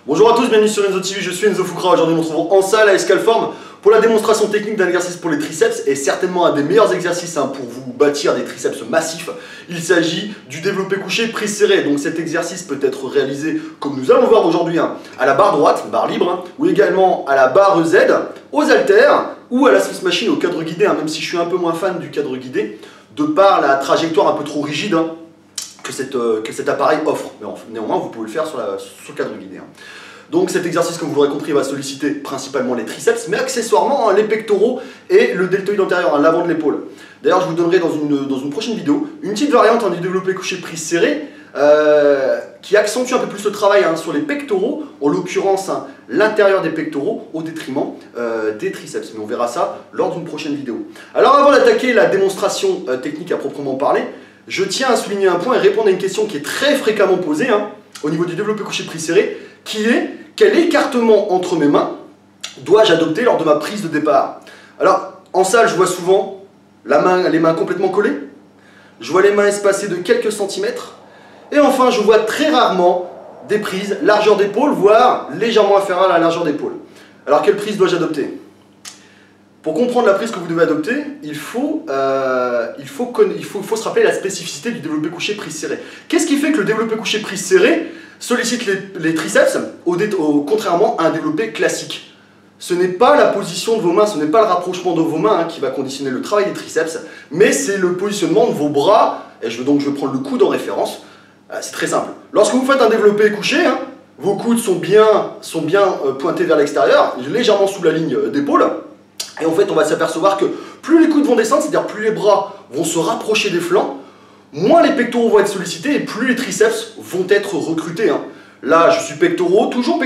Bonjour à tous, bienvenue sur Enzo TV, je suis Enzo Fukra. Aujourd'hui nous nous retrouvons en salle à Escalform pour la démonstration technique d'un exercice pour les triceps et certainement un des meilleurs exercices pour vous bâtir des triceps massifs. Il s'agit du développé couché prise serrée. Donc cet exercice peut être réalisé comme nous allons voir aujourd'hui à la barre droite, barre libre, ou également à la barre Z, aux haltères ou à la Smith Machine au cadre guidé, même si je suis un peu moins fan du cadre guidé de par la trajectoire un peu trop rigide que cet appareil offre. Mais néanmoins, vous pouvez le faire sur le cadre guidé. Donc cet exercice, comme vous l'aurez compris, va solliciter principalement les triceps, mais accessoirement les pectoraux et le deltoïde antérieur, l'avant de l'épaule. D'ailleurs, je vous donnerai dans une prochaine vidéo une petite variante du développé couché prise serrée qui accentue un peu plus le travail sur les pectoraux, en l'occurrence l'intérieur des pectoraux au détriment des triceps. Mais on verra ça lors d'une prochaine vidéo. Alors avant d'attaquer la démonstration technique à proprement parler, je tiens à souligner un point et répondre à une question qui est très fréquemment posée au niveau du développé couché prise serrée, qui est quel écartement entre mes mains dois-je adopter lors de ma prise de départ? Alors, en salle, je vois souvent les mains complètement collées, je vois les mains espacées de quelques centimètres, et enfin, je vois très rarement des prises largeur d'épaule, voire légèrement inférieure à la largeur d'épaule. Alors, quelle prise dois-je adopter? Pour comprendre la prise que vous devez adopter, il faut se rappeler la spécificité du développé couché prise serrée. Qu'est-ce qui fait que le développé couché prise serrée sollicite les triceps, contrairement à un développé classique? Ce n'est pas la position de vos mains, ce n'est pas le rapprochement de vos mains qui va conditionner le travail des triceps, mais c'est le positionnement de vos bras, et je vais prendre le coude en référence. C'est très simple. Lorsque vous faites un développé couché, vos coudes sont bien pointés vers l'extérieur, légèrement sous la ligne d'épaule. Et en fait, on va s'apercevoir que plus les coudes vont descendre, c'est-à-dire plus les bras vont se rapprocher des flancs, moins les pectoraux vont être sollicités et plus les triceps vont être recrutés. Là, je suis pectoraux, toujours.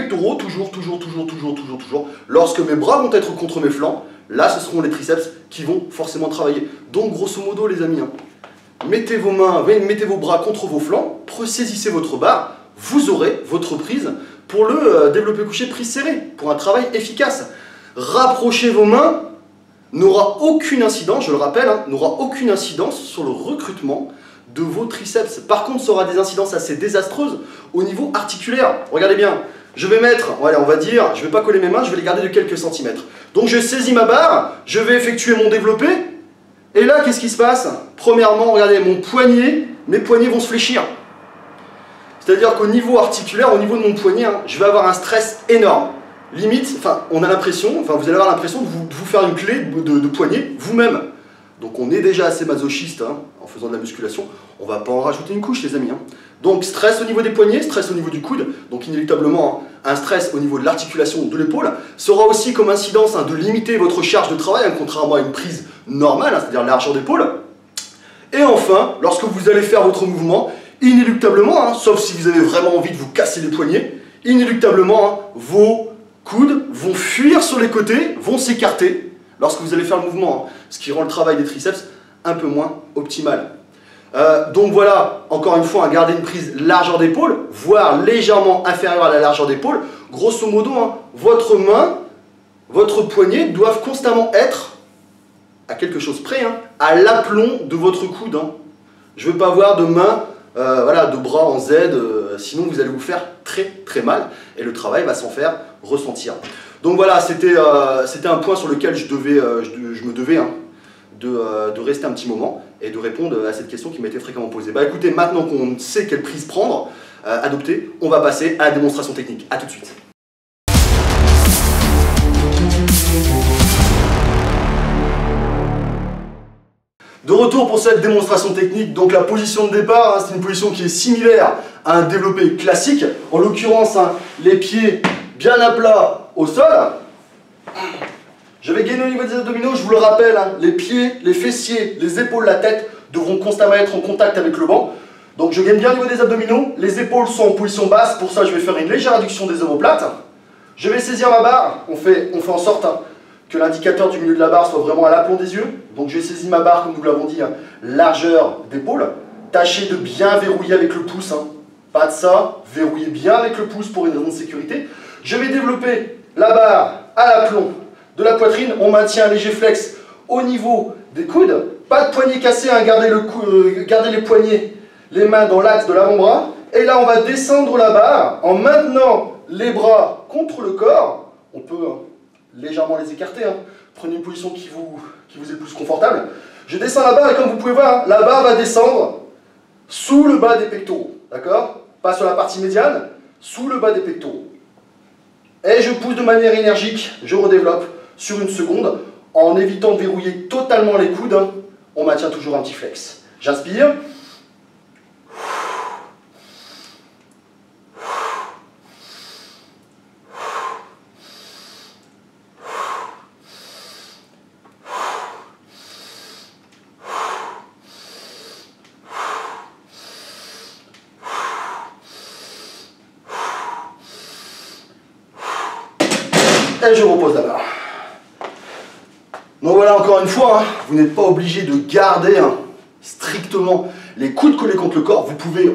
Lorsque mes bras vont être contre mes flancs, là, ce seront les triceps qui vont forcément travailler. Donc, grosso modo, les amis, mettez vos bras contre vos flancs, saisissez votre barre, vous aurez votre prise pour le développé couché prise serrée, pour un travail efficace. Rapprocher vos mains n'aura aucune incidence, je le rappelle, n'aura aucune incidence sur le recrutement de vos triceps. Par contre, ça aura des incidences assez désastreuses au niveau articulaire. Regardez bien, je vais mettre, voilà, on va dire, je ne vais pas coller mes mains, je vais les garder de quelques centimètres. Donc je saisis ma barre, je vais effectuer mon développé, et là, qu'est-ce qui se passe? Premièrement, regardez, mes poignets vont se fléchir. C'est-à-dire qu'au niveau articulaire, au niveau de mon poignet, je vais avoir un stress énorme. Limite, vous allez avoir l'impression de vous faire une clé de poignet vous-même. Donc on est déjà assez masochiste en faisant de la musculation, on ne va pas en rajouter une couche les amis. Donc stress au niveau des poignets, stress au niveau du coude, donc inéluctablement un stress au niveau de l'articulation de l'épaule, sera aussi comme incidence de limiter votre charge de travail, contrairement à une prise normale, c'est-à-dire largeur d'épaule. Et enfin, lorsque vous allez faire votre mouvement, inéluctablement, sauf si vous avez vraiment envie de vous casser les poignets, inéluctablement vos coudes vont fuir sur les côtés, vont s'écarter lorsque vous allez faire le mouvement, ce qui rend le travail des triceps un peu moins optimal. Donc voilà, encore une fois, garder une prise largeur d'épaule, voire légèrement inférieure à la largeur d'épaule. Grosso modo, votre main, votre poignet doivent constamment être, à quelque chose près, à l'aplomb de votre coude. Je ne veux pas avoir de main, de bras en Z, sinon vous allez vous faire très mal et le travail va s'en faire ressentir. Donc voilà, c'était un point sur lequel je me devais de rester un petit moment et de répondre à cette question qui m'était fréquemment posée. Bah écoutez, maintenant qu'on sait quelle prise prendre, adopter, on va passer à la démonstration technique. A tout de suite. De retour pour cette démonstration technique, donc la position de départ, c'est une position qui est similaire à un développé classique, en l'occurrence les pieds bien à plat au sol. Je vais gainer au niveau des abdominaux, je vous le rappelle, les pieds, les fessiers, les épaules, la tête devront constamment être en contact avec le banc. Donc je gagne bien au niveau des abdominaux, les épaules sont en position basse, pour ça je vais faire une légère réduction des omoplates. Je vais saisir ma barre, on fait en sorte que l'indicateur du milieu de la barre soit vraiment à l'aplomb des yeux. Donc je saisis ma barre, comme nous l'avons dit, largeur d'épaule. Tâchez de bien verrouiller avec le pouce, pas de ça, verrouillez bien avec le pouce pour une raison de sécurité. Je vais développer la barre à l'aplomb de la poitrine, on maintient un léger flex au niveau des coudes, pas de poignet cassé, gardez les poignets, les mains dans l'axe de l'avant-bras, et là on va descendre la barre en maintenant les bras contre le corps. On peut légèrement les écarter. Prenez une position qui vous est le plus confortable. Je descends la barre et comme vous pouvez voir, la barre va descendre sous le bas des pectoraux. D'accord? Pas sur la partie médiane, sous le bas des pectoraux. Et je pousse de manière énergique, je redéveloppe sur une seconde en évitant de verrouiller totalement les coudes. On maintient toujours un petit flex. J'inspire. Et je repose la barre. Donc voilà, encore une fois, vous n'êtes pas obligé de garder strictement les coudes collés contre le corps. Vous pouvez,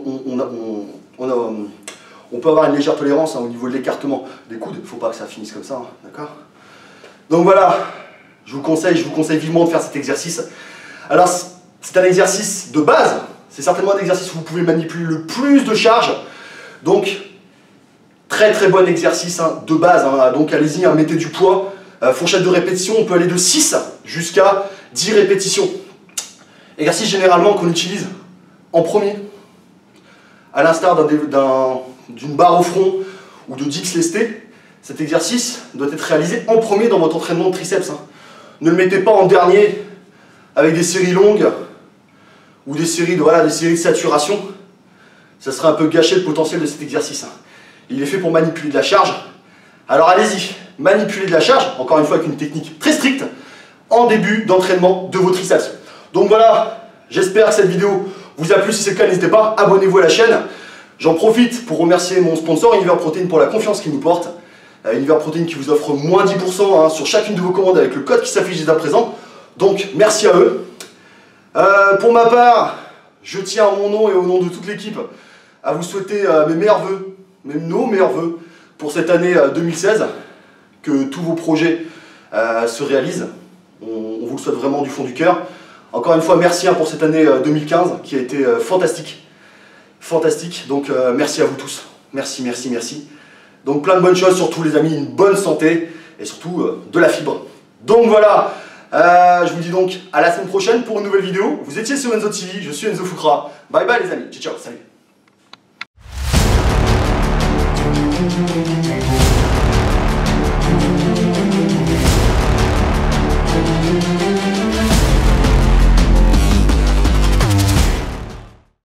on peut avoir une légère tolérance au niveau de l'écartement des coudes. Il ne faut pas que ça finisse comme ça, d'accord? Donc voilà, je vous conseille vivement de faire cet exercice. Alors, c'est un exercice de base. C'est certainement un exercice où vous pouvez manipuler le plus de charge. Donc, très très bon exercice de base, donc allez-y, mettez du poids. Fourchette de répétition, on peut aller de 6 jusqu'à 10 répétitions. Exercice généralement qu'on utilise en premier, à l'instar d'une barre au front ou de dips lestés. Cet exercice doit être réalisé en premier dans votre entraînement de triceps. Ne le mettez pas en dernier avec des séries longues ou des séries de saturation. Ça serait un peu gâcher le potentiel de cet exercice. Il est fait pour manipuler de la charge. Alors allez-y, manipulez de la charge, encore une fois avec une technique très stricte, en début d'entraînement de vos triceps. Donc voilà, j'espère que cette vidéo vous a plu. Si c'est le cas, n'hésitez pas, abonnez-vous à la chaîne. J'en profite pour remercier mon sponsor Univers Protein pour la confiance qu'il nous porte. Univers Protein qui vous offre moins 10% sur chacune de vos commandes avec le code qui s'affiche dès à présent. Donc merci à eux. Pour ma part, je tiens à mon nom et au nom de toute l'équipe à vous souhaiter mes meilleurs vœux, même nos meilleurs vœux pour cette année 2016, que tous vos projets se réalisent. On vous le souhaite vraiment du fond du cœur. Encore une fois, merci pour cette année 2015 qui a été fantastique. Fantastique, donc merci à vous tous. Merci, merci, merci. Donc plein de bonnes choses, surtout les amis, une bonne santé et surtout de la fibre. Donc voilà, je vous dis donc à la semaine prochaine pour une nouvelle vidéo. Vous étiez sur Enzo TV, je suis Enzo Fukra. Bye bye les amis, ciao ciao, salut.